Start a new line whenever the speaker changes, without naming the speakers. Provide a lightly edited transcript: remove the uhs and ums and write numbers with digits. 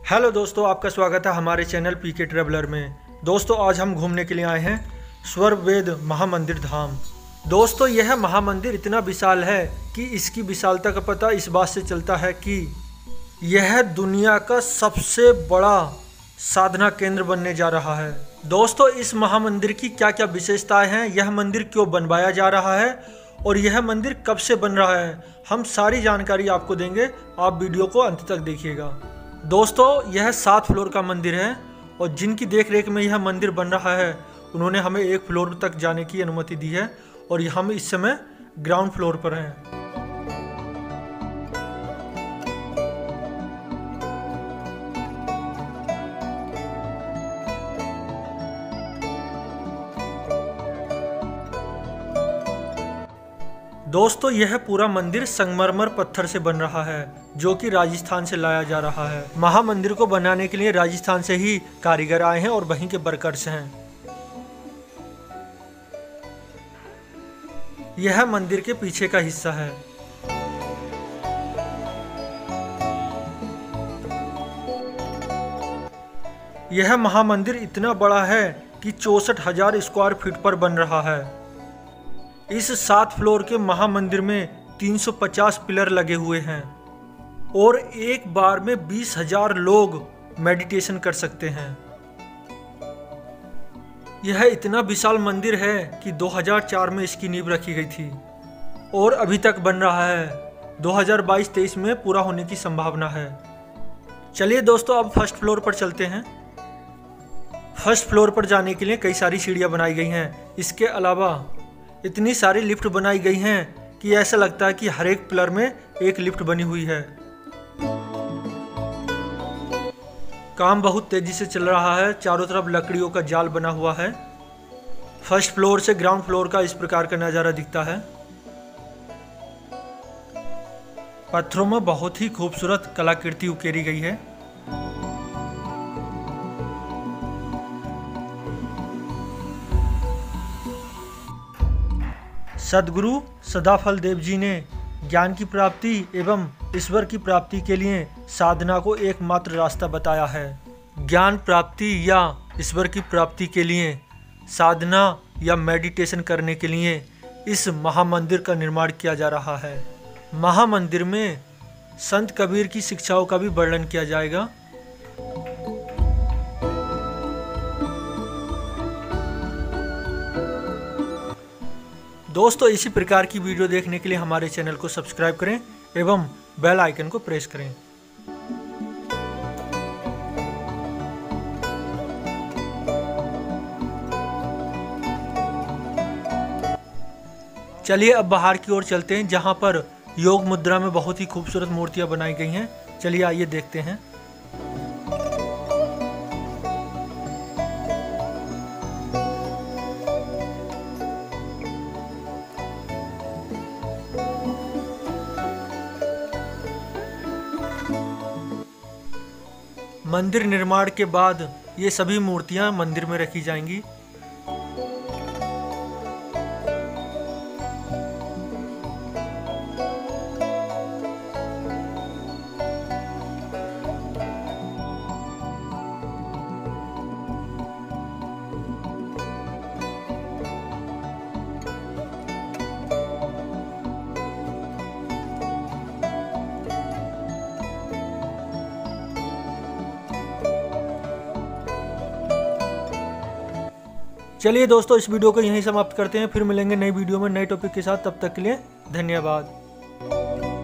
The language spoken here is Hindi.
हेलो दोस्तों, आपका स्वागत है हमारे चैनल पीके ट्रैवलर में। दोस्तों आज हम घूमने के लिए आए हैं स्वर्वेद महामंदिर धाम। दोस्तों यह महामंदिर इतना विशाल है कि इसकी विशालता का पता इस बात से चलता है कि यह दुनिया का सबसे बड़ा साधना केंद्र बनने जा रहा है। दोस्तों इस महामंदिर की क्या क्या विशेषताएं हैं, यह मंदिर क्यों बनवाया जा रहा है और यह मंदिर कब से बन रहा है, हम सारी जानकारी आपको देंगे। आप वीडियो को अंत तक देखिएगा। दोस्तों यह 7 फ्लोर का मंदिर है और जिनकी देखरेख में यह मंदिर बन रहा है उन्होंने हमें 1 फ्लोर तक जाने की अनुमति दी है और हम इस समय ग्राउंड फ्लोर पर हैं। दोस्तों यह पूरा मंदिर संगमरमर पत्थर से बन रहा है जो कि राजस्थान से लाया जा रहा है। महामंदिर को बनाने के लिए राजस्थान से ही कारीगर आए हैं और वहीं के वर्कर्स हैं। यह मंदिर के पीछे का हिस्सा है। यह महामंदिर इतना बड़ा है कि 64,000 स्क्वायर फीट पर बन रहा है। इस 7 फ्लोर के महामंदिर में 350 पिलर लगे हुए हैं और एक बार में 20,000 लोग मेडिटेशन कर सकते हैं। यह इतना विशाल मंदिर है कि 2004 में इसकी नींव रखी गई थी और अभी तक बन रहा है। 2022-23 में पूरा होने की संभावना है। चलिए दोस्तों अब फर्स्ट फ्लोर पर चलते हैं। फर्स्ट फ्लोर पर जाने के लिए कई सारी सीढ़ियां बनाई गई हैं। इसके अलावा इतनी सारी लिफ्ट बनाई गई हैं कि ऐसा लगता है कि हर एक पिलर में एक लिफ्ट बनी हुई है। काम बहुत तेजी से चल रहा है। चारों तरफ लकड़ियों का जाल बना हुआ है। फर्स्ट फ्लोर से ग्राउंड फ्लोर का इस प्रकार का नज़ारा दिखता है। पत्थरों में बहुत ही खूबसूरत कलाकृति उकेरी गई है। सद्गुरु सदाफल देव जी ने ज्ञान की प्राप्ति एवं ईश्वर की प्राप्ति के लिए साधना को एकमात्र रास्ता बताया है। ज्ञान प्राप्ति या ईश्वर की प्राप्ति के लिए साधना या मेडिटेशन करने के लिए इस महामंदिर का निर्माण किया जा रहा है। महामंदिर में संत कबीर की शिक्षाओं का भी वर्णन किया जाएगा। दोस्तों इसी प्रकार की वीडियो देखने के लिए हमारे चैनल को सब्सक्राइब करें एवं बेल आइकन को प्रेस करें। चलिए अब बाहर की ओर चलते हैं जहां पर योग मुद्रा में बहुत ही खूबसूरत मूर्तियां बनाई गई हैं। चलिए आइए देखते हैं। मंदिर निर्माण के बाद ये सभी मूर्तियां मंदिर में रखी जाएंगी। चलिए दोस्तों इस वीडियो को यहीं समाप्त करते हैं। फिर मिलेंगे नई वीडियो में नए टॉपिक के साथ। तब तक के लिए धन्यवाद।